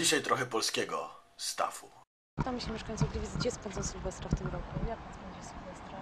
Dzisiaj trochę polskiego staffu. Pytamy się mieszkańców Gliwic, gdzie spędzą Sylwestra w tym roku? Jak pan spędzi Sylwestra?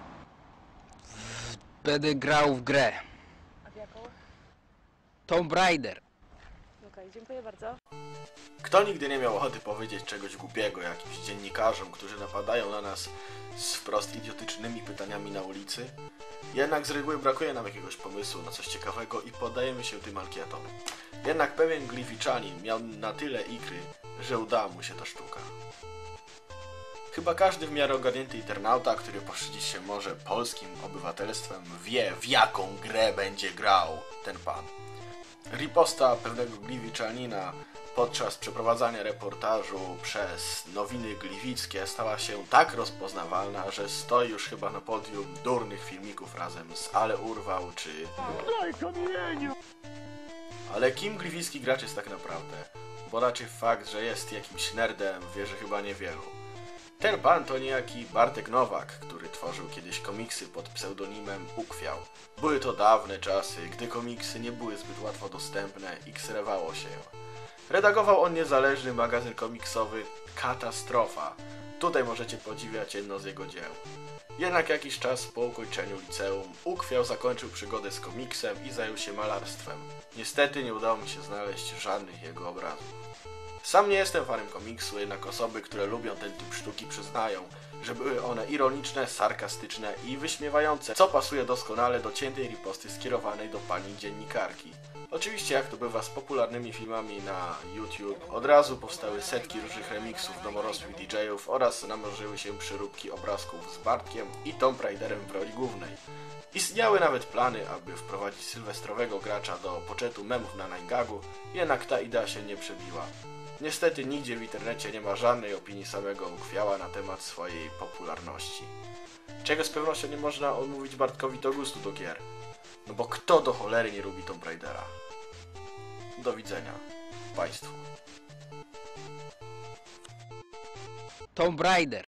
Będę grał w grę. A w jaką? Tomb Raider. Okej, dziękuję bardzo. Kto nigdy nie miał ochoty powiedzieć czegoś głupiego jakimś dziennikarzom, którzy napadają na nas z wprost idiotycznymi pytaniami na ulicy? Jednak z reguły brakuje nam jakiegoś pomysłu na coś ciekawego i poddajemy się tym ankietom. Jednak pewien gliwiczanin miał na tyle ikry, że udała mu się ta sztuka. Chyba każdy w miarę ogarnięty internauta, który poszczycić się może polskim obywatelstwem, wie, w jaką grę będzie grał ten pan. Riposta pewnego gliwiczanina podczas przeprowadzania reportażu przez Nowiny Gliwickie stała się tak rozpoznawalna, że stoi już chyba na podium durnych filmików razem z Ale Urwał czy... Ale kim gliwicki gracz jest tak naprawdę? Bo raczej fakt, że jest jakimś nerdem, wierzy chyba niewielu. Ten pan to niejaki Bartek Nowak, który tworzył kiedyś komiksy pod pseudonimem Ukwiał. Były to dawne czasy, gdy komiksy nie były zbyt łatwo dostępne i kserowało się. Redagował on niezależny magazyn komiksowy Katastrofa. Tutaj możecie podziwiać jedno z jego dzieł. Jednak jakiś czas po ukończeniu liceum Ukwiał zakończył przygodę z komiksem i zajął się malarstwem. Niestety nie udało mi się znaleźć żadnych jego obrazów. Sam nie jestem fanem komiksu, jednak osoby, które lubią ten typ sztuki przyznają, że były one ironiczne, sarkastyczne i wyśmiewające, co pasuje doskonale do ciętej riposty skierowanej do pani dziennikarki. Oczywiście, jak to bywa z popularnymi filmami na YouTube, od razu powstały setki różnych remixów domorosłych DJ-ów oraz namnożyły się przyróbki obrazków z Bartkiem i Tomb Raiderem w roli głównej. Istniały nawet plany, aby wprowadzić sylwestrowego gracza do poczetu memów na 9gagu, jednak ta idea się nie przebiła. Niestety nigdzie w internecie nie ma żadnej opinii samego Ukwiała na temat swojej popularności. Czego z pewnością nie można odmówić Bartkowi do gustu do gier. No bo kto do cholery nie lubi Tomb Raidera? Do widzenia Państwu. Tomb Raider.